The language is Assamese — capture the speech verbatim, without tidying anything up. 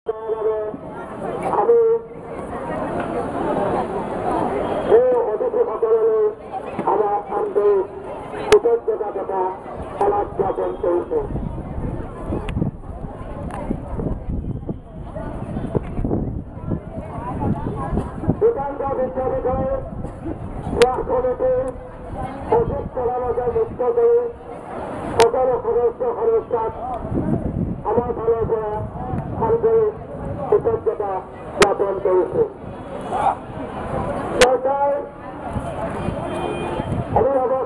আমি এই অতিথিসকললৈ আমাৰ আন্তৰিক কৃতজ্ঞতা তথা আলাপ জ্ঞাপন কৰিছোঁ। দীপাংকৰ বিদ্যাপীঠৰ ক্লাছ কমিটিৰ অজিত প্ৰধানকে মুক্ত কৰি সকলো সদস্য সদস্যাক আমাৰ ফালৰ পৰা আন্তৰিক কৃতজ্ঞতা জ্ঞাপন কৰিছোঁ। চৰকাৰ অভিভাৱক